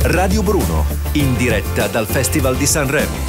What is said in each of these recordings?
Radio Bruno, in diretta dal Festival di Sanremo.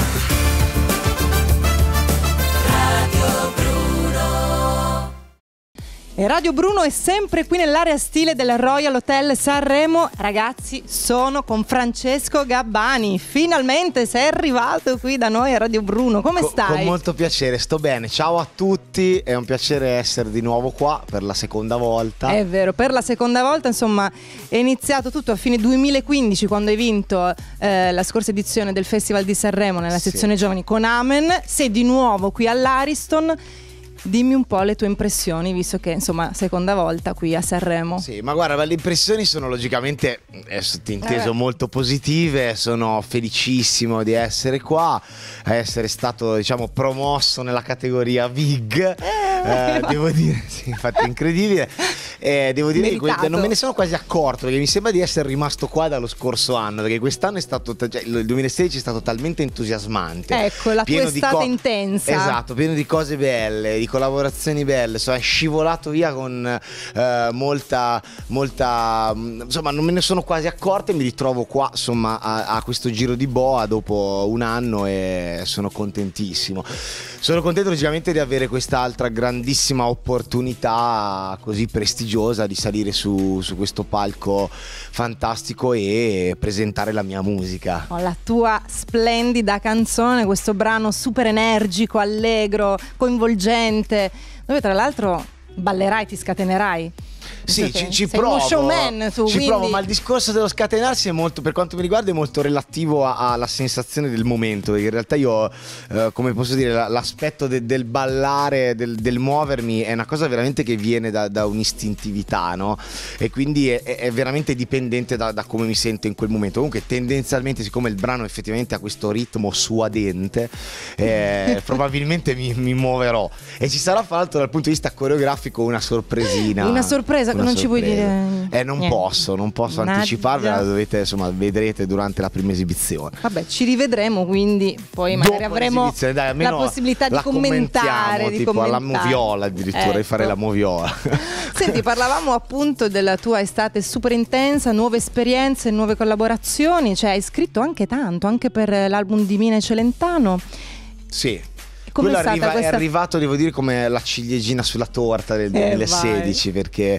E Radio Bruno è sempre qui nell'area stile del Royal Hotel Sanremo. Ragazzi, sono con Francesco Gabbani. Finalmente sei arrivato qui da noi a Radio Bruno. Come stai? Con molto piacere, sto bene. Ciao a tutti, è un piacere essere di nuovo qua per la seconda volta. È vero, per la seconda volta, insomma, è iniziato tutto a fine 2015 quando hai vinto la scorsa edizione del Festival di Sanremo nella sezione giovani con Amen. Sei di nuovo qui all'Ariston. Dimmi un po' le tue impressioni, visto che insomma seconda volta qui a Sanremo. Sì, ma guarda, le impressioni sono logicamente, è sottinteso, molto positive. Sono felicissimo di essere qua, essere stato, diciamo, promosso nella categoria Big. Devo dire, sì, infatti è incredibile. Devo dire che non me ne sono quasi accorto, perché mi sembra di essere rimasto qua dallo scorso anno, perché quest'anno è stato, cioè, il 2016 è stato talmente entusiasmante. Ecco, la tua estate intensa. Esatto, pieno di cose belle, di collaborazioni belle. È scivolato via con molta, insomma, non me ne sono quasi accorto e mi ritrovo qua, insomma, a questo giro di boa dopo un anno e sono contentissimo. Sono contento logicamente di avere quest'altra grandissima opportunità così prestigiosa di salire su questo palco fantastico e presentare la mia musica. La tua splendida canzone, questo brano super energico, allegro, coinvolgente, dove tra l'altro ballerai, ti scatenerai. Sì, ci sei provo. uno showman tu, ci provo, ma il discorso dello scatenarsi è molto, per quanto mi riguarda, è molto relativo alla sensazione del momento, perché in realtà io, come posso dire, l'aspetto del ballare, del muovermi è una cosa veramente che viene da un'istintività, no? E quindi è veramente dipendente da come mi sento in quel momento. Comunque tendenzialmente, siccome il brano effettivamente ha questo ritmo suadente, probabilmente mi muoverò, e ci sarà fra l'altro dal punto di vista coreografico una sorpresina. Una sorpresa, non ci vuoi dire? Non posso anticiparvela, dovete, insomma, vedrete durante la prima esibizione. Vabbè, ci rivedremo, quindi poi magari dopo avremo la possibilità di commentare, alla moviola addirittura, di fare la moviola. Senti, parlavamo appunto della tua estate super intensa, nuove esperienze, nuove collaborazioni, cioè hai scritto anche tanto, anche per l'album di Mina e Celentano. Sì. Come Quello è arrivato, devo dire, come la ciliegina sulla torta del 2016, perché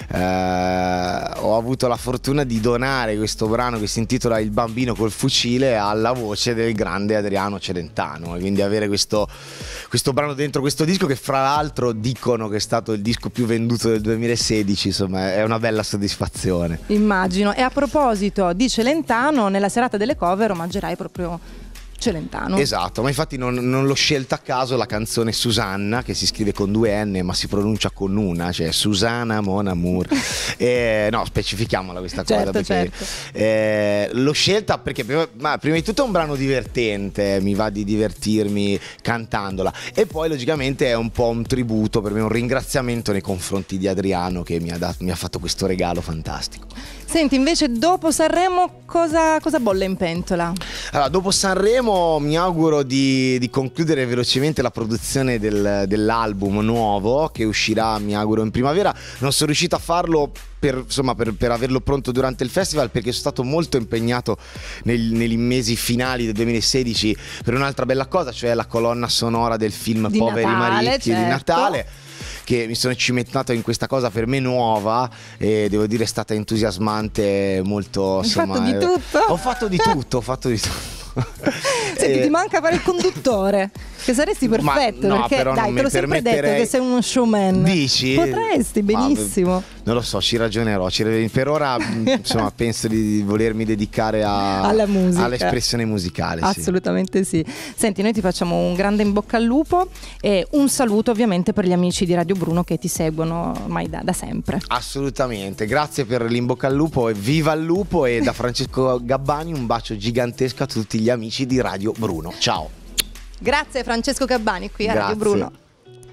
ho avuto la fortuna di donare questo brano che si intitola Il bambino col fucile alla voce del grande Adriano Celentano, e quindi avere questo brano dentro questo disco, che fra l'altro dicono che è stato il disco più venduto del 2016, insomma è una bella soddisfazione. Immagino. E a proposito di Celentano, nella serata delle cover omaggerai proprio Celentano. Esatto, ma infatti non l'ho scelta a caso la canzone Susanna, che si scrive con 2 N ma si pronuncia con una, cioè Susanna Mon Amour. No, specifichiamola questa cosa, perché l'ho scelta perché prima di tutto è un brano divertente, mi va di divertirmi cantandola, e poi logicamente è un po' un tributo per me, un ringraziamento nei confronti di Adriano, che mi ha fatto questo regalo fantastico. Senti, invece dopo Sanremo cosa bolle in pentola? Allora, dopo Sanremo mi auguro di concludere velocemente la produzione dell'album nuovo, che uscirà, mi auguro, in primavera. Non sono riuscito a farlo per averlo pronto durante il festival, perché sono stato molto impegnato nei mesi finali del 2016 per un'altra bella cosa, cioè la colonna sonora del film di Poveri Natale, Maricchi, certo, di Natale, che mi sono cimentato in questa cosa per me nuova, e devo dire è stata entusiasmante, molto, insomma. Hai fatto di tutto? Ho fatto di tutto. Senti, ti manca fare il conduttore, che saresti perfetto, no, perché dai, te l'ho sempre detto che sei uno showman. Dici? Potresti benissimo. Non lo so, ci ragionerò. Per ora insomma penso di volermi dedicare alla musica, all'espressione musicale. Assolutamente sì. Senti, noi ti facciamo un grande in bocca al lupo e un saluto ovviamente per gli amici di Radio Bruno che ti seguono ormai da sempre. Assolutamente, grazie per l'in bocca al lupo e viva il lupo, e da Francesco Gabbani un bacio gigantesco a tutti gli amici di Radio Bruno. Ciao. Grazie Francesco Gabbani qui a Radio Bruno.